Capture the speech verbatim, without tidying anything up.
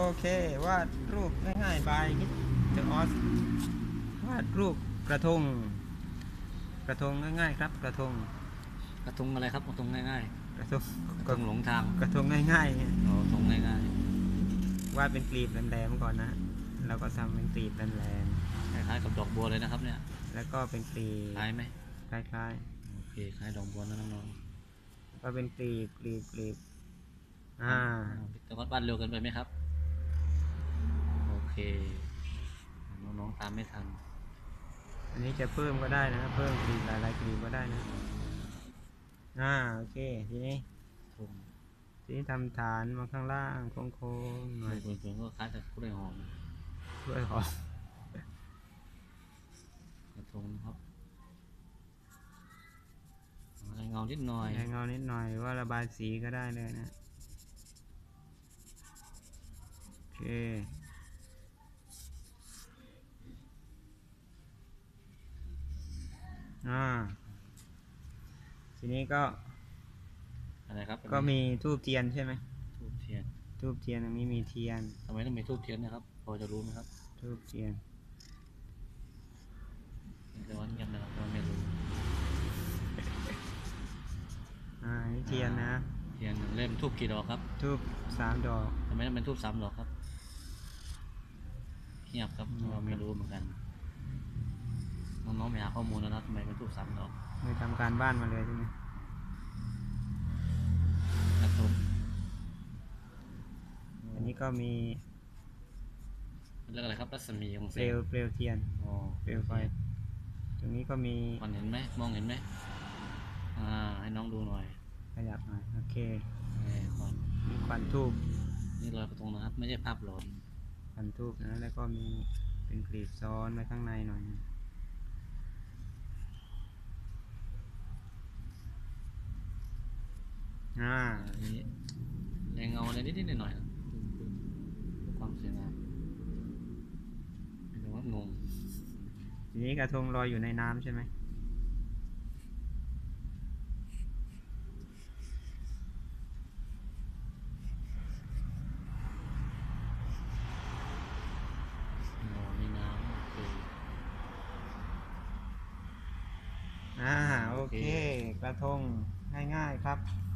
เควาดรูปง่ายๆบายมิสเตอร์ออสวาดรูปกระทงกระทงง่ายๆครับกระทงกระทงอะไรครับกระทงง่ายกระทงๆกระทงหลงทางกระทงง่ายๆเนี่ยอ๋อกระทงง่ายวาดเป็นกลีบแหลมๆก่อนนะเราก็ทำเป็นกลีบแหลมๆคล้ายๆกับดอกบัวเลยนะครับเนี่ยๆแล้วก็เป็นกลีบคล้ายไหมคล้ายโอเคคล้ายดอกบัวนะน้องๆก็เป็นกลีบกลีบกลีบๆอ่าพี่ตะวัดวาดเร็วเกินไปไหมครับโอเคน้องๆตามไม่ทันอันนี้จะเพิ่มก็ได้นะเพิ่มกลีบหลายๆกลีบก็ได้นะอ่าโอเคทีนี้ทุ่งทีนี้ทำฐานมาข้างล่างโค้งๆหน่อยสวยๆก็คล้ายกับกล้วยหอมด้วยหอมกระทงนะครับอะไรเงานิดหน่อยแเงานิดหน่อยหรือว่าระบายสีก็ได้เลยนะโอเคอ่าทีนี้ก็อะไรครับก็มีทูบเทียนใช่ไหมทูบเทียนทูบเทียนตรงนี้มีเทียนทำไมต้องมีทูบเทียนนะครับพอจะรู้ไหมครับทูบเทียนแต่ว่ายังนะครับเราไม่รู้อ่านี่เทียนนะเทียนหนึ่งเล่มทูบกี่ดอกครับทูบสามดอกทำไมต้องเป็นทูบสามดอกครับเงียบครับเราไม่รู้เหมือนกันน้องๆไปหาข้อมูลแล้วนะทำไมเป็นทูบสามดอกไม่ทำการบ้านมาเลยใช่ไหมกระทงอันนี้ก็มีเรื่องอะไรครับรัศมีของเปแสลงวเปลวเทียนอ๋อเปลวไฟตรงนี้ก็มีมันเห็นไหมมองเห็นไหมอ่าให้น้องดูหน่อยขยับหน่อยโอเคเอ่อควันมีควันทูบนี่ลอยกระทงนะครับ ไม่ใช่ภาพหลอนควันทูบนะแล้วก็มีเป็นกลีบซ้อนไว้ข้างในหน่อยอ่าอันนี้แรงเงาอะไรนิดๆหน่อยๆครับเพื่อความสวยงามเป็นว่างงทีนี้กระทงลอยอยู่ในน้ำใช่ไหมอ๋อมีน้ำโอเคอ่าโอเค กระทงง่ายๆครับ